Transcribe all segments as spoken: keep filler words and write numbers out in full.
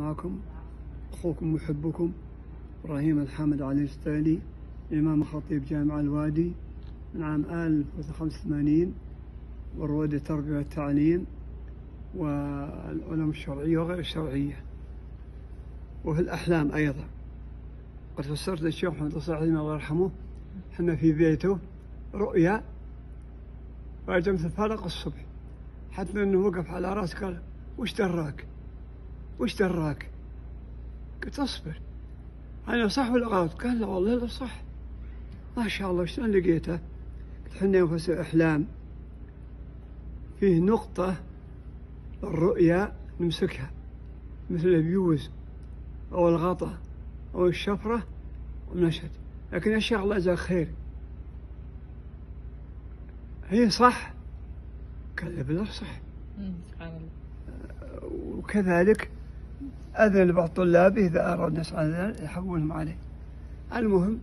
معكم أخوكم محبكم إبراهيم الحامد علي الستالي، إمام خطيب جامع الوادي من عام ألف وخمسة وثمانين، ورواد التربية والتعليم والعلوم الشرعية وغير الشرعية، وفي الأحلام أيضا. قد فسرت الشيخ محمد الصالح الله يرحمه، حنا في بيته رؤيا فأجمت الفلق الصبح، حتى أنه وقف على رأس قال: وش دراك؟ وش دراك؟ قلت: أصبر، أنا صح ولا غلط؟ قال: لا والله لا صح، ما شاء الله. شلون لقيته؟ قلت: حنا ينفسر أحلام فيه نقطة الرؤيا نمسكها، مثل البيوز أو الغطاء أو الشفرة ونشهد، لكن أشياء الله جزاك خير هي صح. قال: لا بالله صح. سبحان الله. وكذلك أذن لبعض طلابه إذا أراد نسأل ذلك يحولهم عليه. المهم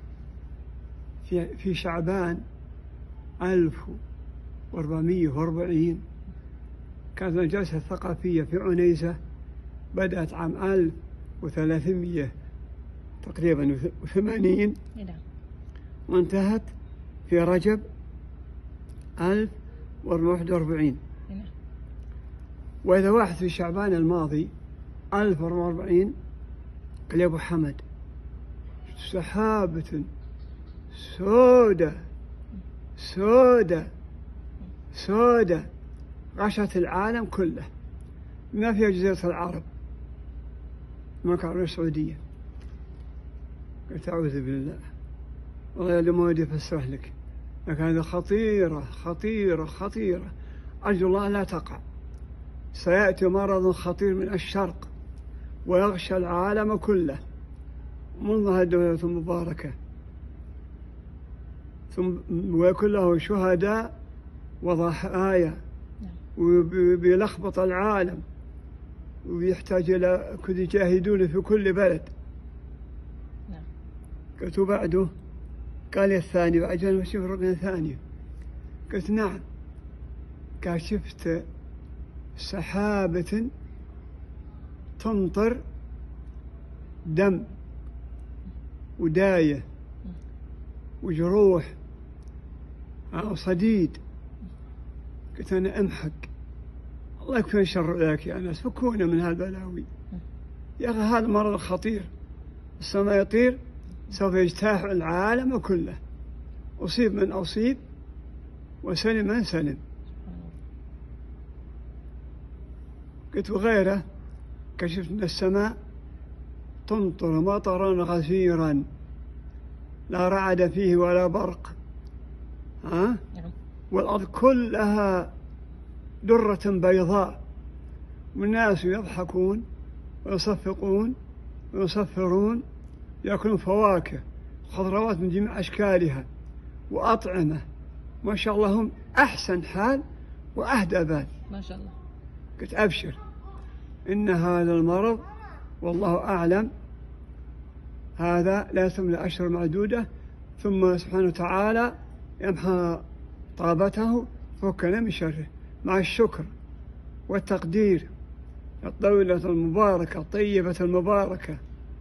في في شعبان ألف وأربعمائة وأربعين كانت الجلسة الثقافية في عنيزة، بدأت عام ألف وثلاثمائة تقريبا وثمانين وانتهت في رجب ألف وواحد وأربعين. وإذا واحد في شعبان الماضي ألف وأربعة وأربعين قال: يا أبو حمد، سحابة سودة سودة سودة غشت العالم كله، ما فيها جزيرة العرب، ما كانوا السعودية. قلت: أعوذ بالله، والله لما ودي أفسره لك، لكن هذه خطيرة خطيرة خطيرة، أرجو الله لا تقع. سيأتي مرض خطير من الشرق ويغشى العالم كله منذ هذه الدولة المباركة، ثم ويكون له شهداء وضحايا، وبيلخبط العالم، ويحتاج إلى كل يجاهدون في كل بلد. قلت: بعده؟ قال: الثاني. وأجل شوف رؤية ثانية. قلت: نعم. قال: شفت سحابة تمطر دم وداية وجروح أو صديد. قلت: أنا أمحق، الله يكفينا شر ذاك يا ناس، فكونا من هالبلاوي يا أخي، هذا مرض خطير، السماء يطير سوف يجتاح العالم كله، أصيب من أصيب وسلم من سلم. قلت: وغيره كشفت من السماء تمطر مطرا غزيرا لا رعد فيه ولا برق، ها؟ والأرض كلها درة بيضاء، والناس يضحكون ويصفقون ويصفرون، يأكلون فواكه خضروات من جميع أشكالها وأطعمة، ما شاء الله هم أحسن حال وأهدى بال، ما شاء الله. قلت: أبشر، إن هذا المرض والله أعلم هذا لا يتم أشهر معدودة، ثم سبحانه وتعالى يمحى طابته فكنا من شره، مع الشكر والتقدير الطويلة المباركة الطيبة المباركة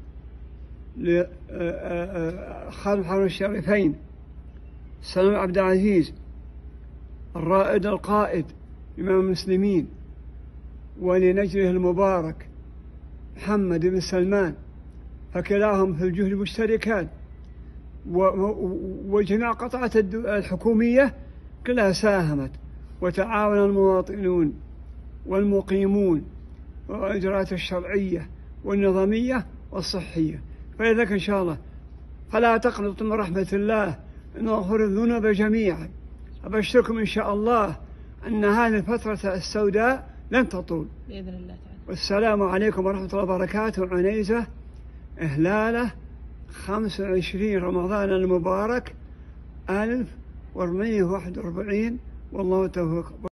لخادم الحرمين الشريفين سلمان عبد العزيز الرائد القائد إمام المسلمين، ولنجله المبارك محمد بن سلمان، فكلاهم في الجهد مشتركان، وجميع قطاعات الحكومية كلها ساهمت، وتعاون المواطنون والمقيمون والإجراءات الشرعية والنظامية والصحية. فلذلك إن شاء الله فلا تقنطوا من رحمة الله، إنه غفور الذنوب جميعا. أبشركم إن شاء الله أن هذه الفترة السوداء لن تطول بإذن الله تعالى. والسلام عليكم ورحمة الله وبركاته. عنيزة إهلالة خمسة وعشرين رمضان المبارك ألف وأربعمائة وواحد وأربعين، والله توفيق.